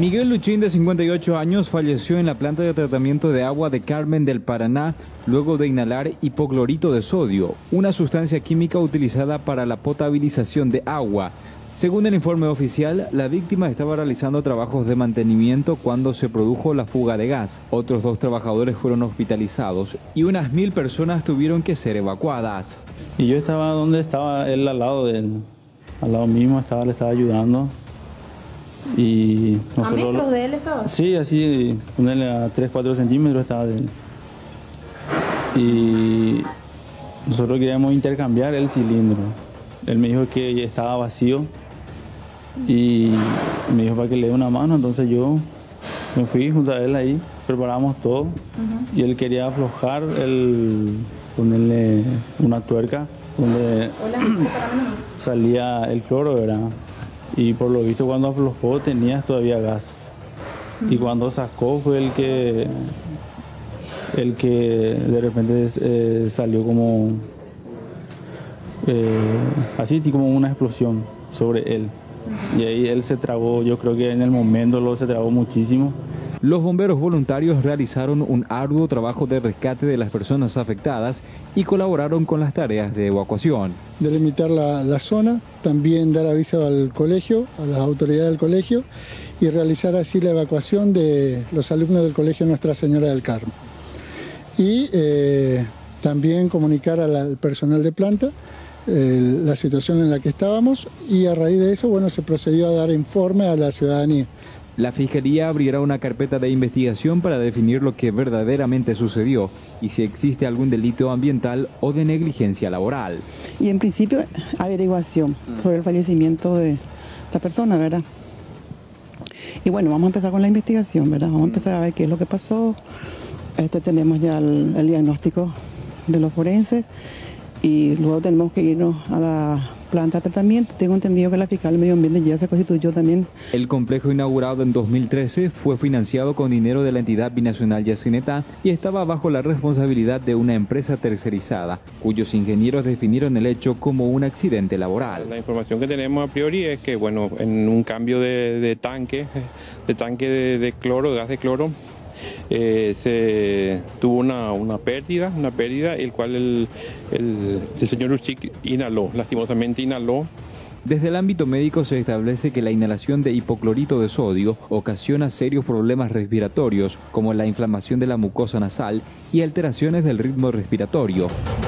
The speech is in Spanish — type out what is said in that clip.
Miguel Luchín, de 58 años, falleció en la planta de tratamiento de agua de Carmen del Paraná luego de inhalar hipoclorito de sodio, una sustancia química utilizada para la potabilización de agua. Según el informe oficial, la víctima estaba realizando trabajos de mantenimiento cuando se produjo la fuga de gas. Otros 2 trabajadores fueron hospitalizados y unas 1000 personas tuvieron que ser evacuadas. Y yo estaba donde estaba él, al lado de él, al lado mismo, le estaba ayudando. Y ¿A metros de él estaba? Sí, así, ponerle a 3-4 centímetros estaba de él. Y nosotros queríamos intercambiar el cilindro. Él me dijo que estaba vacío y me dijo para que le dé una mano, entonces yo me fui junto a él ahí, preparamos todo y él quería aflojar, ponerle una tuerca donde salía el cloro, ¿verdad? Y por lo visto cuando aflojó tenía todavía gas. Y cuando sacó fue el que de repente salió como así como una explosión sobre él. Y ahí él se tragó, yo creo que en el momento se tragó muchísimo. Los bomberos voluntarios realizaron un arduo trabajo de rescate de las personas afectadas y colaboraron con las tareas de evacuación. Delimitar la zona, también dar aviso al colegio, a las autoridades del colegio y realizar así la evacuación de los alumnos del colegio Nuestra Señora del Carmen. Y también comunicar al personal de planta la situación en la que estábamos y a raíz de eso, bueno, se procedió a dar informe a la ciudadanía. La Fiscalía abrirá una carpeta de investigación para definir lo que verdaderamente sucedió y si existe algún delito ambiental o de negligencia laboral. Y en principio, averiguación sobre el fallecimiento de esta persona, ¿verdad? Y bueno, vamos a empezar con la investigación, ¿verdad? Vamos a empezar a ver qué es lo que pasó. Tenemos ya el diagnóstico de los forenses y luego tenemos que irnos a la planta de tratamiento. Tengo entendido que la fiscal del medio ambiente ya se constituyó también. El complejo, inaugurado en 2013, fue financiado con dinero de la entidad binacional Yacyretá y estaba bajo la responsabilidad de una empresa tercerizada, cuyos ingenieros definieron el hecho como un accidente laboral. La información que tenemos a priori es que, bueno, en un cambio de tanque de cloro, de gas de cloro, se tuvo una pérdida, el cual el señor Luchín inhaló, lastimosamente inhaló. Desde el ámbito médico se establece que la inhalación de hipoclorito de sodio ocasiona serios problemas respiratorios, como la inflamación de la mucosa nasal y alteraciones del ritmo respiratorio.